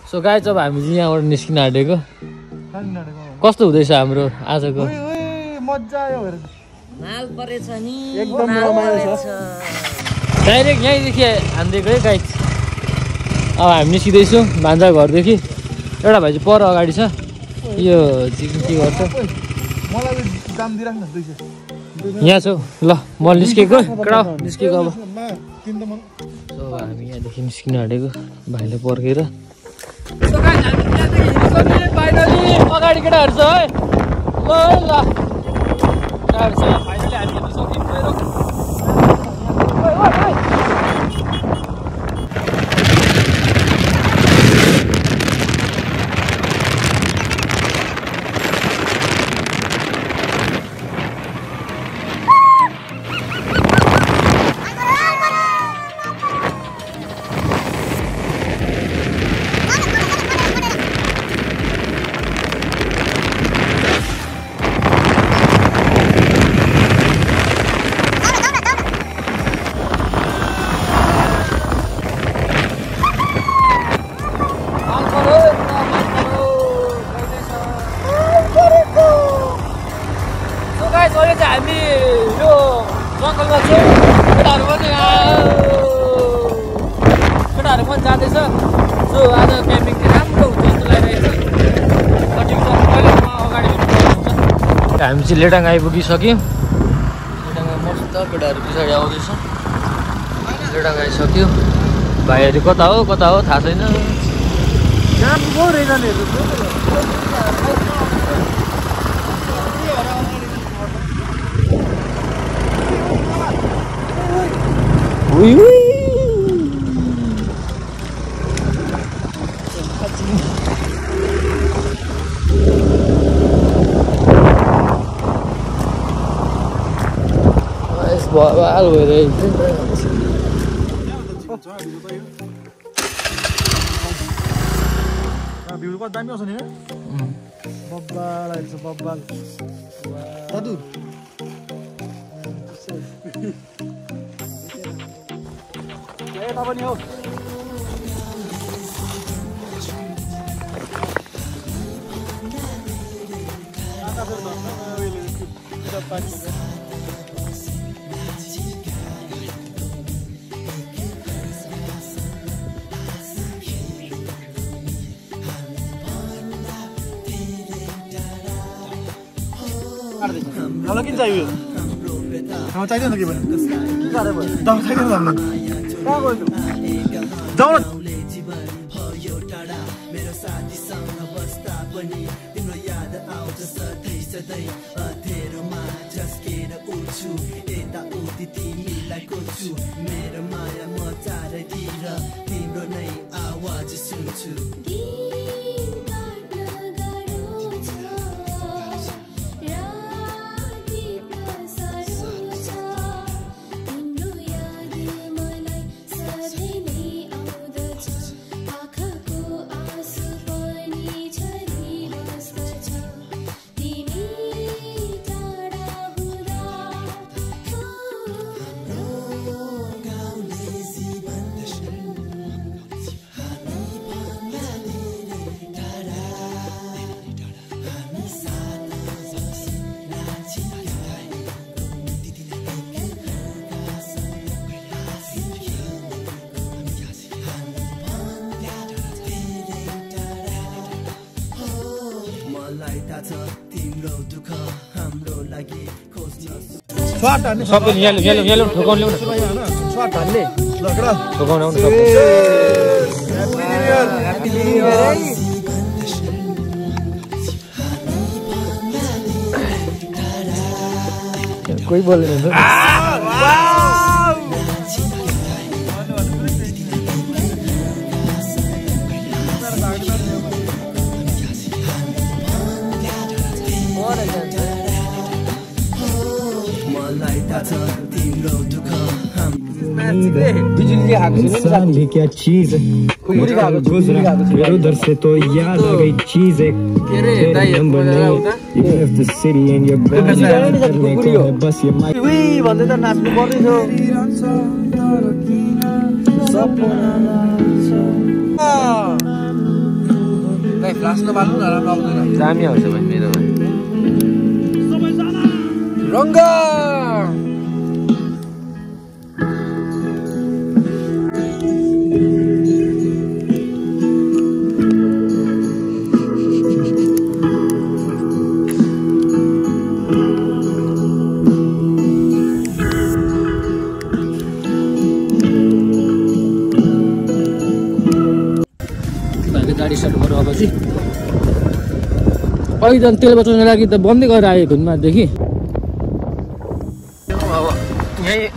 So guys अब हामी चाहिँ यहाँबाट निस्किन आँटेको कस्तो हुँदैछ हाम्रो आजको मजा आयो हेर नाल परेछ नि एकदम रमाइलो छ डाइरेक्ट यहीँदेखि हान्दिएको है गाइस अब हामी निस्किँदैछौँ भान्जा घरदेखि एउटा भाइ चाहिँ पर अगाडि छ यो चाहिँ के गर्छ मलाई दाम दिइराख्नु 200 यहाँ छौ ल म निस्केको कडा निस्केको अब हामी यहाँदेखि निस्किन आँटेको भाइले पर्खेर अगाडि केटाहरू छ है ल ल फाइनली हामी केटाहरू पनि जाँदैछ सो आज क्याम्पिङ चाहिँ राम्रो हुन्छ जस्तो लागिरहेको छ अगाडि हामी चाहिँ लेटाङ आइपुगिसक्यौँ लेटाङमा मस्त केटाहरू पछाडि आउँदैछ लेटाङ आइसक्यो भाइहरू कता हो थाहा छैन Bawal gue biru kok dami osone ya? Babbal aja babbal. Aduh. Saya apa nih, Om? Kalau kita itu, kamu cari lagi mana? Kita ada mana? Tahu cari mana? Tahu itu. Jangan. Satu nyalo ठोकाउन ल्याउन स्वाट हाल्ने लगडा ठोकाउन आउनु Happy New Year. कोही बोल्दैन साले क्या चीज है उधर से तो याद आ गई चीज है बस ये भन्दै त नाच्नु पर्दैछ घाँस नबाल्नु न राम्रो आउँदैन दामी आउँछ भाइ मेरोमा रङ्ग गाडी स्टार्ट गरेर अब चाहिँ अहिले त तेल बचाउनको लागि त बन्दै गरेर आयो घुममादेखि अब यहीँ